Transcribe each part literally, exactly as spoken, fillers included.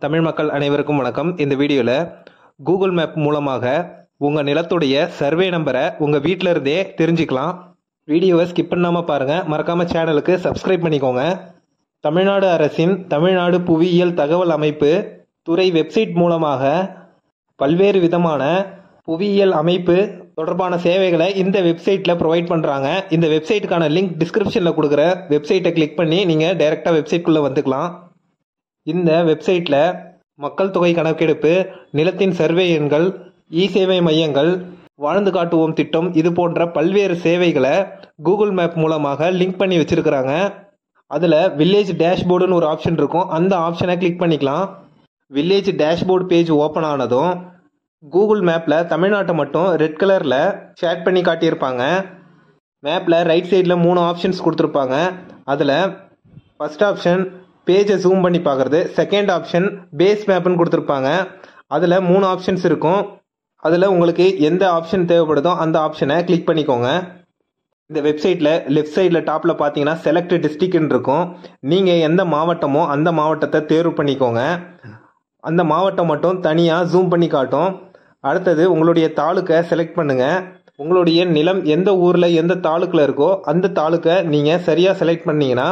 தமிழ் மக்கள் அனைவருக்கும் வணக்கம். இந்த வீடியோவில் கூகுள் மேப் மூலமாக உங்கள் நிலத்துடைய சர்வே நம்பரை உங்கள் வீட்டில் இருந்தே தெரிஞ்சுக்கலாம். வீடியோவை ஸ்கிப் பண்ணாமல் பாருங்கள். மறக்காமல் சேனலுக்கு சப்ஸ்கிரைப் பண்ணிக்கோங்க. தமிழ்நாடு அரசின் தமிழ்நாடு புவியியல் தகவல் அமைப்பு துறை வெப்சைட் மூலமாக பல்வேறு விதமான புவியியல் அமைப்பு தொடர்பான சேவைகளை இந்த வெப்சைட்டில் ப்ரொவைட் பண்ணுறாங்க. இந்த வெப்சைட்டுக்கான லிங்க் டிஸ்கிரிப்ஷனில் கொடுக்குற வெப்சைட்டை கிளிக் பண்ணி நீங்கள் டைரெக்டாக வெப்சைட்குள்ளே வந்துக்கலாம். இந்த வெப்சைட்டில் மக்கள் தொகை கணக்கெடுப்பு, நிலத்தின் சர்வே எண்கள், இ சேவை மையங்கள், வாழ்ந்து காட்டுவோம் திட்டம், இது போன்ற பல்வேறு சேவைகளை கூகுள் மேப் மூலமாக லிங்க் பண்ணி வச்சுருக்கிறாங்க. அதில் வில்லேஜ் டேஷ்போர்டுன்னு ஒரு ஆப்ஷன் இருக்கும். அந்த ஆப்ஷனை கிளிக் பண்ணிக்கலாம். வில்லேஜ் டேஷ்போர்டு பேஜ் ஓப்பன் ஆனதும் கூகுள் மேப்பில் தமிழ்நாட்டை மட்டும் ரெட் கலரில் ஷேட் பண்ணி காட்டியிருப்பாங்க. மேப்பில் ரைட் சைடில் மூணு ஆப்ஷன்ஸ் கொடுத்துருப்பாங்க. அதில் ஃபஸ்ட் ஆப்ஷன் பேஜை ஜூம் பண்ணி பார்க்குறது, செகண்ட் ஆப்ஷன் பேஸ் மேப்புன்னு கொடுத்துருப்பாங்க. அதில் மூணு ஆப்ஷன்ஸ் இருக்கும். அதில் உங்களுக்கு எந்த ஆப்ஷன் தேவைப்படுதோ அந்த ஆப்ஷனை கிளிக் பண்ணிக்கோங்க. இந்த வெப்சைட்டில் லெஃப்ட் சைடில் டாப்பில் பார்த்தீங்கன்னா செலக்ட் டிஸ்ட்ரிக்ட்னு இருக்கும். நீங்கள் எந்த மாவட்டமோ அந்த மாவட்டத்தை தேர்வு பண்ணிக்கோங்க. அந்த மாவட்டம் மட்டும் தனியாக ஜூம் பண்ணி காட்டும். அடுத்தது உங்களுடைய தாலுக்கை செலக்ட் பண்ணுங்கள். உங்களுடைய நிலம் எந்த ஊரில் எந்த தாலுக்கில் இருக்கோ அந்த தாலுக்கை நீங்கள் சரியாக செலக்ட் பண்ணிங்கன்னா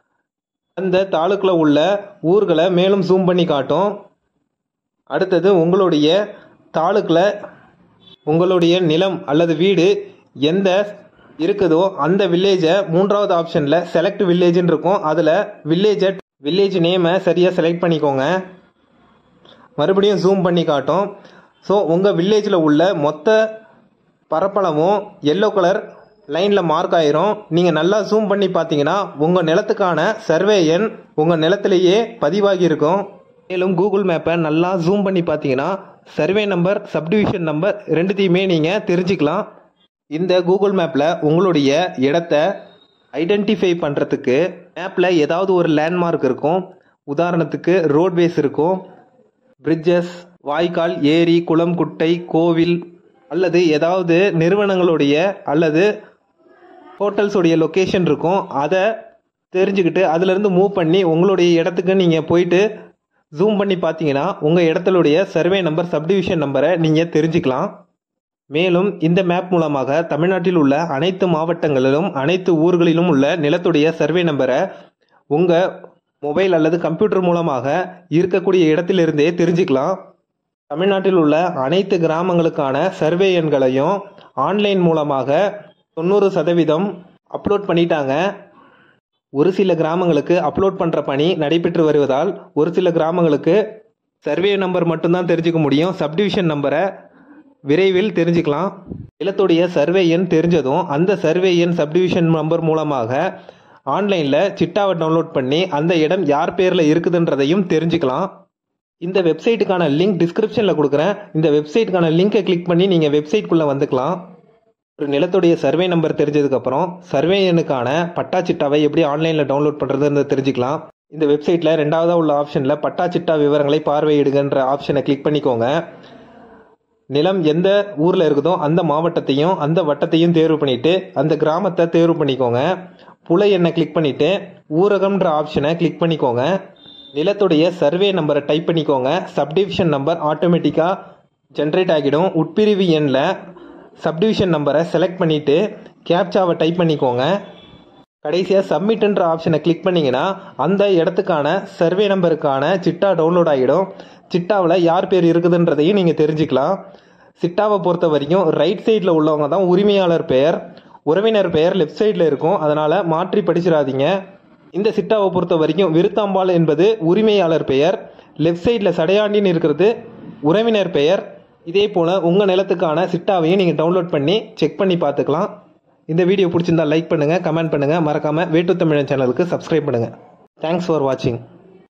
அந்த தாலுக்கில் உள்ள ஊர்களை மேலும் ஜூம் பண்ணி காட்டும். அடுத்தது உங்களுடைய தாலுக்கில் உங்களுடைய நிலம் அல்லது வீடு எந்த இருக்குதோ அந்த வில்லேஜை மூன்றாவது ஆப்ஷனில் செலக்ட் வில்லேஜ்னு இருக்கும். அதில் வில்லேஜை வில்லேஜ் நேமை சரியாக செலக்ட் பண்ணிக்கோங்க. மறுபடியும் ஜூம் பண்ணி காட்டும். ஸோ உங்கள் வில்லேஜில் உள்ள மொத்த பரப்பளவும் எல்லோ கலர் லைனில் மார்க் ஆயிரும். நீங்கள் நல்லா ஜூம் பண்ணி பார்த்தீங்கன்னா உங்கள் நிலத்துக்கான சர்வே எண் உங்கள் நிலத்திலேயே பதிவாகி இருக்கும். மேலும் கூகுள் மேப்பை நல்லா ஜூம் பண்ணி பார்த்தீங்கன்னா சர்வே நம்பர், சப்டிவிஷன் நம்பர் ரெண்டுத்தையுமே நீங்கள் தெரிஞ்சுக்கலாம். இந்த கூகுள் மேப்பில் உங்களுடைய இடத்த ஐடென்டிஃபை பண்ணுறதுக்கு மேப்பில் ஏதாவது ஒரு லேண்ட்மார்க் இருக்கும். உதாரணத்துக்கு ரோட்வேஸ் இருக்கும், பிரிட்ஜஸ், வாய்க்கால், ஏரி, குளம், குட்டை, கோவில் அல்லது ஏதாவது நிறுவனங்களுடைய அல்லது ஹோட்டல்ஸுடைய லொக்கேஷன் இருக்கும். அதை தெரிஞ்சுக்கிட்டு அதிலிருந்து மூவ் பண்ணி உங்களுடைய இடத்துக்கு நீங்கள் போயிட்டு ஜூம் பண்ணி பார்த்தீங்கன்னா உங்கள் இடத்துடைய சர்வே நம்பர், சப்டிவிஷன் நம்பரை நீங்கள் தெரிஞ்சுக்கலாம். மேலும் இந்த மேப் மூலமாக தமிழ்நாட்டில் உள்ள அனைத்து மாவட்டங்களிலும் அனைத்து ஊர்களிலும் உள்ள நிலத்துடைய சர்வே நம்பரை உங்கள் மொபைல் அல்லது கம்ப்யூட்டர் மூலமாக இருக்கக்கூடிய இடத்திலிருந்தே தெரிஞ்சுக்கலாம். தமிழ்நாட்டில் உள்ள அனைத்து கிராமங்களுக்கான சர்வே எண்களையும் ஆன்லைன் மூலமாக தொண்ணூறு சதவீதம் அப்லோட் பண்ணிட்டாங்க. ஒரு சில கிராமங்களுக்கு அப்லோட் பண்ணுற பணி நடைபெற்று வருவதால் ஒரு சில கிராமங்களுக்கு சர்வே நம்பர் மட்டும்தான் தெரிஞ்சுக்க முடியும். சப்டிவிஷன் நம்பரை விரைவில் தெரிஞ்சுக்கலாம். நிலத்துடைய சர்வே எண் தெரிஞ்சதும் அந்த சர்வே எண், சப்டிவிஷன் நம்பர் மூலமாக ஆன்லைனில் சிட்டாவை டவுன்லோட் பண்ணி அந்த இடம் யார் பேரில் இருக்குதுன்றதையும் தெரிஞ்சுக்கலாம். இந்த வெப்சைட்டுக்கான லிங்க் டிஸ்கிரிப்ஷனில் கொடுக்குறேன். இந்த வெப்சைட்டுக்கான லிங்கை கிளிக் பண்ணி நீங்கள் வெப்சைட்குள்ளே வந்துக்கலாம். ஒரு நிலத்துடைய சர்வே நம்பர் தெரிஞ்சதுக்கப்புறம் சர்வே எண்ணுக்கான பட்டா சிட்டாவை எப்படி ஆன்லைனில் டவுன்லோட் பண்ணுறதுன்னு தெரிஞ்சுக்கலாம். இந்த வெப்சைட்டில் ரெண்டாவதாக உள்ள ஆப்ஷனில் பட்டா சிட்டா விவரங்களை பார்வையிடுகின்ற ஆப்ஷனை கிளிக் பண்ணிக்கோங்க. நிலம் எந்த ஊரில் இருக்குதோ அந்த மாவட்டத்தையும் அந்த வட்டத்தையும் தேர்வு பண்ணிவிட்டு அந்த கிராமத்தை தேர்வு பண்ணிக்கோங்க. புல எண்ணை கிளிக் பண்ணிவிட்டு ஊரகம்ன்ற ஆப்ஷனை கிளிக் பண்ணிக்கோங்க. நிலத்துடைய சர்வே நம்பரை டைப் பண்ணிக்கோங்க. சப்டிவிஷன் நம்பர் ஆட்டோமேட்டிக்காக ஜென்ரேட் ஆகிடும். உட்பிரிவு எண்ணில் சப்டிவிஷன் நம்பரை செலக்ட் பண்ணிவிட்டு கேப்சாவை டைப் பண்ணிக்கோங்க. கடைசியாக சப்மிட்ன்ற ஆப்ஷனை கிளிக் பண்ணிங்கன்னா அந்த இடத்துக்கான சர்வே நம்பருக்கான சிட்டா டவுன்லோட் ஆகிடும். சிட்டாவில் யார் பேர் இருக்குதுன்றதையும் நீங்கள் தெரிஞ்சுக்கலாம். சிட்டாவை பொறுத்த வரைக்கும் ரைட் சைடில் உள்ளவங்க தான் உரிமையாளர் பெயர், உறவினர் பெயர் லெஃப்ட் சைடில் இருக்கும். அதனால் மாற்றி படிச்சிடாதீங்க. இந்த சிட்டாவை பொறுத்த வரைக்கும் விருத்தாம்பாள் என்பது உரிமையாளர் பெயர், லெஃப்ட் சைடில் சடையாண்டின்னு இருக்கிறது உறவினர் பெயர். இதே போல் உங்கள் நிலத்துக்கான சிட்டாவையும் நீங்கள் டவுன்லோட் பண்ணி செக் பண்ணி பார்த்துக்கலாம். இந்த வீடியோ பிடிச்சிருந்தா லைக் பண்ணுங்கள், கமெண்ட் பண்ணுங்கள். மறக்காமல் வே டூ தமிழன் சேனலுக்கு சப்ஸ்கிரைப் பண்ணுங்கள். தேங்க்ஸ் ஃபார் வாட்சிங்.